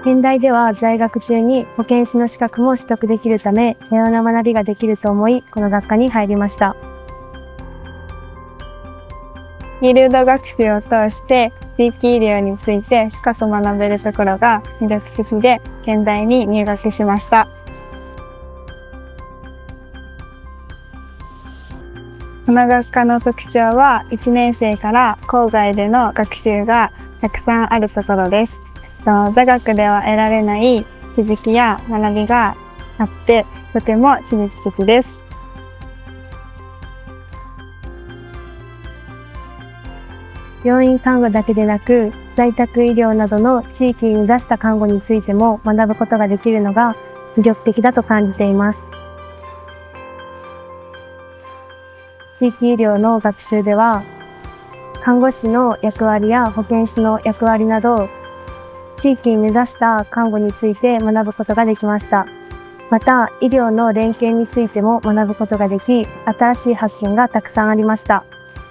現代では在学中に保健師の資格も取得できるため、多様な学びができると思い、この学科に入りました。 フィールド学習を通して地域医療について深く学べるところが魅力的で、現代に入学しました。この学科の特徴は、1年生から校外での学習がたくさんあるところです。座学では得られない気づきや学びがあって、とても刺激的です。 病院看護だけでなく、在宅医療などの地域に根ざした看護についても学ぶことができるのが魅力的だと感じています。地域医療の学習では、看護師の役割や保健師の役割など、地域に根ざした看護について学ぶことができました。また、医療の連携についても学ぶことができ、新しい発見がたくさんありました。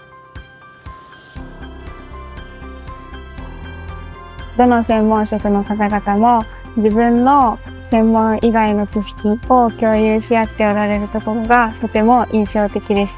どの専門職の方々も自分の専門以外の知識を共有し合っておられるところがとても印象的でした。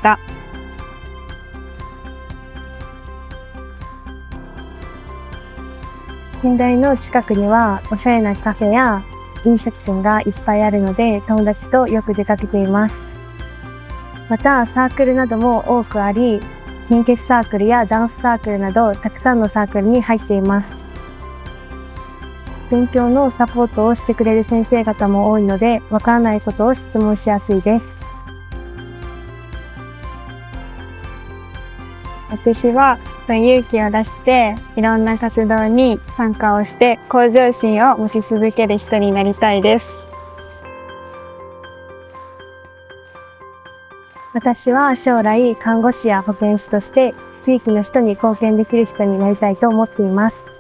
近代の近くにはおしゃれなカフェや飲食店がいっぱいあるので、友達とよく出かけています。またサークルなども多くあり、献血サークルやダンスサークルなどたくさんのサークルに入っています。勉強のサポートをしてくれる先生方も多いので、わからないことを質問しやすいです。 私は勇気を出していろんな活動に参加をして向上心を持ち続ける人になりたいです。 私は将来看護師や保健師として地域の人に貢献できる人になりたいと思っています。